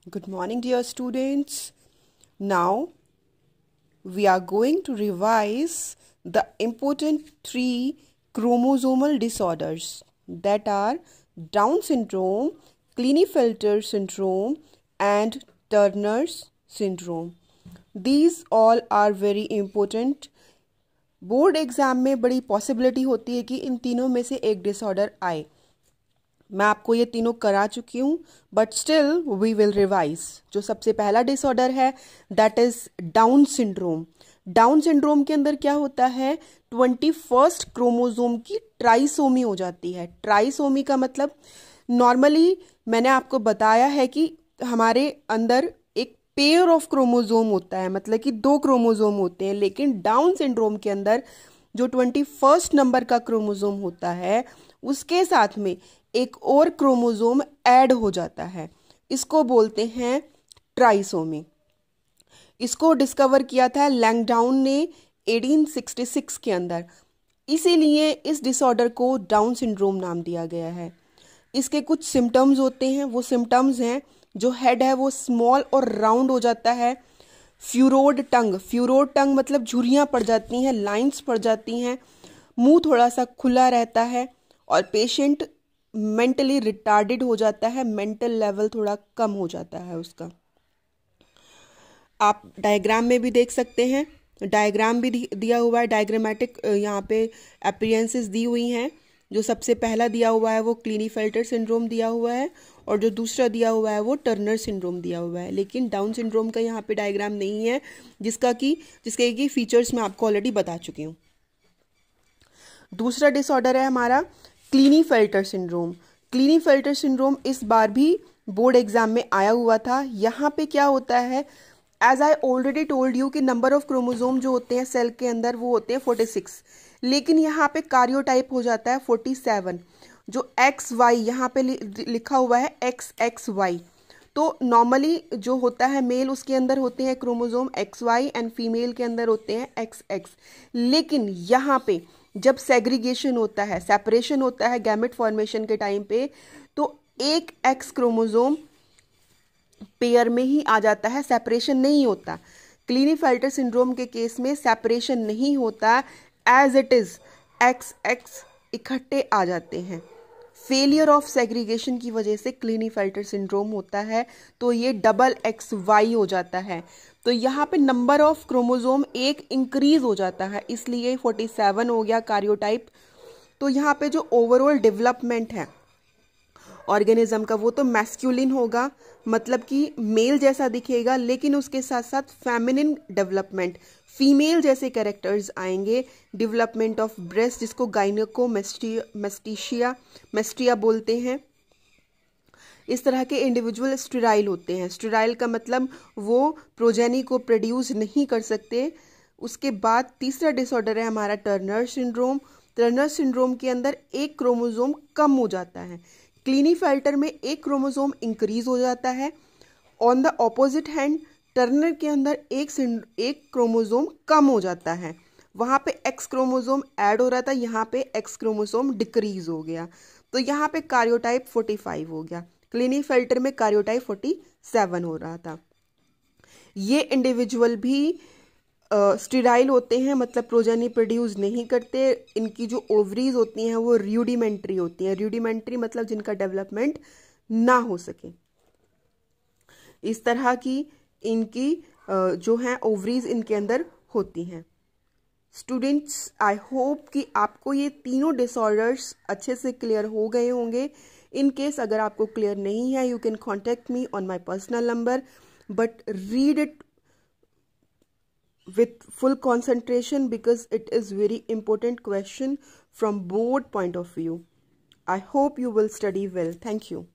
Good morning, dear students. Now we are going to revise the important three chromosomal disorders that are Down syndrome, Klinefelter syndrome, and Turner's syndrome. These all are very important. Board exam में बड़ी possibility होती है कि इन तीनों में से एक disorder आए. मैं आपको ये तीनों करा चुकी हूँ, but still we will revise. जो सबसे पहला डिसऑर्डर है that is Down syndrome. Down syndrome के अंदर क्या होता है, 21st क्रोमोसोम की ट्राइसोमी हो जाती है. ट्राइसोमी का मतलब नॉर्मली मैंने आपको बताया है कि हमारे अंदर एक पेयर ऑफ क्रोमोसोम होता है, मतलब कि 2 क्रोमोसोम होते हैं. लेकिन डाउन सिंड्रोम के अंदर जो 21st नंबर का क्रोमोसोम होता है उसके साथ में एक और क्रोमोसोम ऐड हो जाता है. इसको बोलते हैं ट्राइसोमी. इसको डिस्कवर किया था लैंगडाउन ने 1866 के अंदर. इसीलिए इस डिसऑर्डर को डाउन सिंड्रोम नाम दिया गया है. इसके कुछ सिम्टम्स होते हैं. वो सिम्टम्स हैं, जो हेड है वो स्मॉल और राउंड हो जाता है. फ्यूरोड टंग मतलब झुर्रियाँ पड़ जाती हैं, लाइंस पड़ जाती हैं. मुंह थोड़ा सा खुला रहता है और पेशेंट मेंटली रिटार्डेड हो जाता है. मेंटल लेवल थोड़ा कम हो जाता है उसका. आप डायग्राम में भी देख सकते हैं. डायग्राम भी दिया हुआ है, डायग्रामेटिक यहाँ पे अपीयरेंसेस दी हुई हैं. जो सबसे पहला दिया हुआ है वो क्लीनीफेल्टर सिंड्रोम दिया हुआ है और जो दूसरा दिया हुआ है वो टर्नर सिंड्रोम दिया हुआ है. लेकिन डाउन सिंड्रोम का यहाँ पे डायग्राम नहीं है, जिसके की फीचर्स मैं आपको ऑलरेडी बता चुकी हूँ. दूसरा डिसऑर्डर है हमारा क्लीनीफेल्टर सिंड्रोम. क्लीनीफेल्टर सिंड्रोम इस बार भी बोर्ड एग्जाम में आया हुआ था. यहाँ पे क्या होता है, as I already told you कि नंबर ऑफ क्रोमोसोम जो होते हैं सेल के अंदर वो होते हैं 46. लेकिन यहाँ पे कार्योटाइप हो जाता है 47. जो XY यहाँ पे लिखा हुआ है XXY. तो नॉर्मली जो होता है मेल उसके अंदर होते हैं क्रोमोसोम XY एंड फीमेल के अंदर होते हैं XX. लेकिन यहाँ पे जब सेग्रीगेशन होता है, सेपरेशन होता है गैमेट फॉर्मेशन के टाइम पे, तो एक X क्रोमोसोम पेयर में ही आ जाता है, सेपरेशन नहीं होता. क्लीनीफेल्टर सिंड्रोम के केस में सेपरेशन नहीं होता, एज इट इज XX इकट्ठे आ जाते हैं. फेलियर ऑफ सेग्रीगेशन की वजह से क्लीनीफेल्टर सिंड्रोम होता है, तो ये डबल XY हो जाता है. तो यहाँ पे नंबर ऑफ क्रोमोसोम एक इंक्रीज हो जाता है, इसलिए 47 हो गया कार्योटाइप. तो यहाँ पे जो ओवरऑल डेवलपमेंट है ऑर्गेनिज्म का वो तो मैस्कुलिन होगा, मतलब कि मेल जैसा दिखेगा, लेकिन उसके साथ साथ फेमिनिन डेवलपमेंट, फीमेल जैसे कैरेक्टर्स आएंगे. डेवलपमेंट ऑफ ब्रेस्ट, जिसको गाइनेकोमेस्टिया बोलते हैं. इस तरह के इंडिविजुअल स्टेराइल होते हैं. स्टेराइल का मतलब वो प्रोजेनी को प्रोड्यूस नहीं कर सकते. उसके बाद तीसरा डिसऑर्डर है हमारा टर्नर सिंड्रोम. टर्नर सिंड्रोम के अंदर एक क्रोमोसोम कम हो जाता है. क्लीनीफेल्टर में एक क्रोमोसोम इंक्रीज हो जाता है. On the opposite hand Turner के अंदर एक क्रोमोसोम कम हो जाता है. वहाँ पे X क्रोमोसोम ऐड हो रहा था, यहाँ पे X क्रोमोसोम डिक्रीज हो गया. तो यहाँ पे कार्योटाइप 45 हो गया. क्लीनीफेल्टर में कार्योटाइप 47 हो रहा था. ये इंडिविजुअल भी स्टेराइल होते हैं, मतलब प्रोजेनी प्रोड्यूस नहीं करते. इनकी जो ओवरीज होती हैं वो रूडिमेंट्री होती हैं. रूडिमेंट्री मतलब जिनका डेवलपमेंट ना हो सके. इस तरह की इनकी जो है ओवरीज इनके अंदर होती हैं. स्टूडेंट्स, आई होप कि आपको ये तीनों डिसऑर्डर्स अच्छे से क्लियर हो गए होंगे. इन केस अगर आपको क्लियर नहीं है, you can contact me on my personal number, but read it with full concentration because it is very important question from board point of view. I hope you will study well. Thank you.